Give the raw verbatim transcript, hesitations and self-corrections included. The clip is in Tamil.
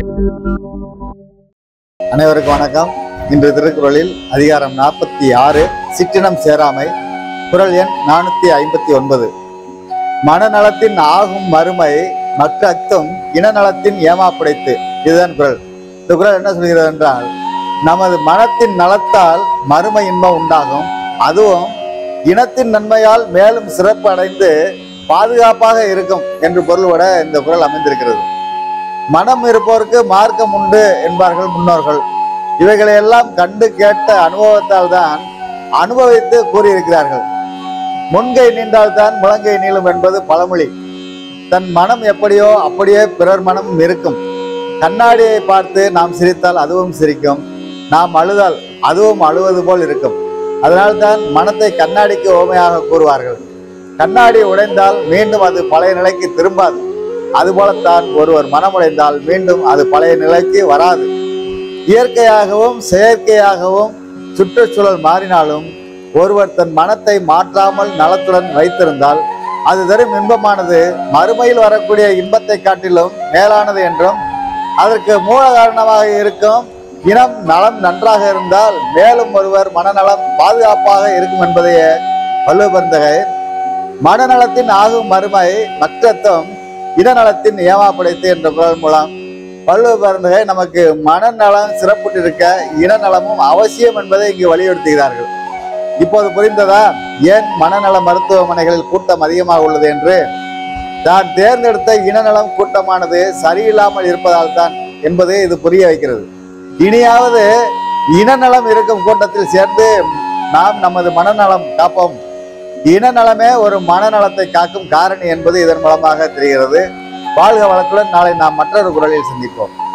அனைவருக்கும் வணக்கம். இன்று திருக்குறளில் அதிகாரம் நாற்பத்தி ஆறு சிற்றினம் சேராமை, குறள் எண் நானூத்தி ஐம்பத்தி ஒன்பது. மனநலத்தின் ஆகும் மறுமை மற்ற அக்தும் இனநலத்தின் ஏமாப்படைத்து. இதுதான் குறள். இந்த குறள் என்ன சொல்கிறது என்றால், நமது மனத்தின் நலத்தால் மறுமை இன்பம் உண்டாகும், அதுவும் இனத்தின் நன்மையால் மேலும் சிறப்பு அடைந்து பாதுகாப்பாக இருக்கும் என்று பொருள்பட இந்த குறள் அமைந்திருக்கிறது. மனம் இருப்போருக்கு மார்க்கம் உண்டு என்பார்கள் முன்னோர்கள். இவைகளை எல்லாம் கண்டு கேட்ட அனுபவத்தால் தான் அனுபவித்து கூறியிருக்கிறார்கள். முன்கை நீண்டால்தான் முழங்கை நீளும் என்பது பழமொழி. தன் மனம் எப்படியோ அப்படியே பிறர் மனம் இருக்கும். கண்ணாடியை பார்த்து நாம் சிரித்தால் அதுவும் சிரிக்கும், நாம் அழுதால் அதுவும் அழுவது போல் இருக்கும். அதனால்தான் மனத்தை கண்ணாடிக்கு ஓமையாக கூறுவார்கள். கண்ணாடி உடைந்தால் மீண்டும் அது பழைய நிலைக்கு திரும்பாது. அதுபோலத்தான் ஒருவர் மனமுடைந்தால் மீண்டும் அது பழைய நிலைக்கு வராது. இயற்கையாகவும் செயற்கையாகவும் சுற்றுச்சூழல் மாறினாலும் ஒருவர் தன் மனத்தை மாற்றாமல் நலத்துடன் வைத்திருந்தால் அது தரும் இன்பமானது மறுமையில் வரக்கூடிய இன்பத்தை காட்டிலும் மேலானது என்றும், அதற்கு மூல காரணமாக இருக்கும் இனம் நலம் நன்றாக இருந்தால் மேலும் ஒருவர் மனநலம் பாதுகாப்பாக இருக்கும் என்பதையே வள்ளுவபெருந்தகை மனநலத்தின் ஆகும் மறுமை மற்றத்தும் இனநலத்தின் ஏமாப்படைத்து என்ற குறள் மூலம் வள்ளுவபெருந்தகை நமக்கு மனநலம் சிறப்புற்றிருக்க இனநலமும் அவசியம் என்பதை இங்கு வலியுறுத்துகிறார்கள். இப்போது புரிந்ததா ஏன் மனநல மருத்துவமனைகளில் கூட்டம் அதிகமாக உள்ளது என்று? தான் தேர்ந்தெடுத்த இனநலம் கூட்டமானது சரியில்லாமல் இருப்பதால் தான் என்பதை இது புரிய வைக்கிறது. இனியாவது இனநலம் இருக்கும் கூட்டத்தில் சேர்ந்து நாம் நமது மனநலம் காப்போம். இனநலமே ஒரு மனநலத்தை காக்கும் காரணி என்பது இதன் மூலமாக தெரிகிறது. வாழ்க வளத்துடன் நாளை நாம் மற்றொரு குறளில் சந்திப்போம்.